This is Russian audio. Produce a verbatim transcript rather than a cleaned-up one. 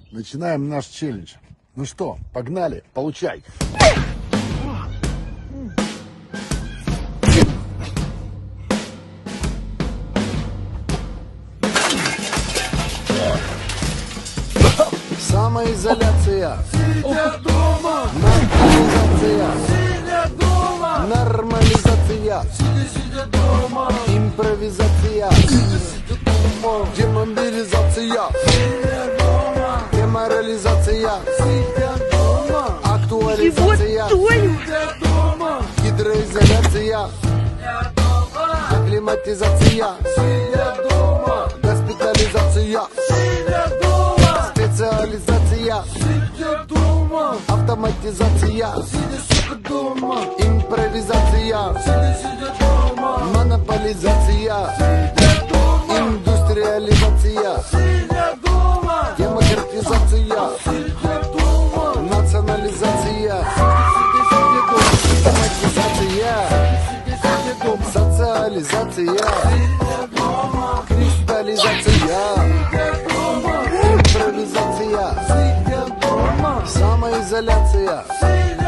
Начинаем наш челлендж. Ну что, погнали, получай. Самоизоляция. Сидя дома. Нормализация. Сидя дома. Нормализация. Сидя, сидя дома. Импровизация. Сидя, сидя дома. Демобилизация. Сидя дома. Деморализация. Сидя дома. Актуализация. Сидя дома. Гидроизоляция. Сидя дома. Акклиматизация. Сидя дома. Госпитализация. Сидя дома. Специализация. Сидя дома. Автоматизация. Сидя, сидя дома. Импровизация. Сидя, сидя дома. Монополизация. Сидя дома. Индустриализация. Сидя дома. Демократизация. Сидя дома. Национализация. Сидя, сидя дома. Автоматизация. Сидя, сидя дома. Социализация. Сидя дома. Кристаллизация. Сидя дома. Импровизация. Сидя дома. Самоизоляция.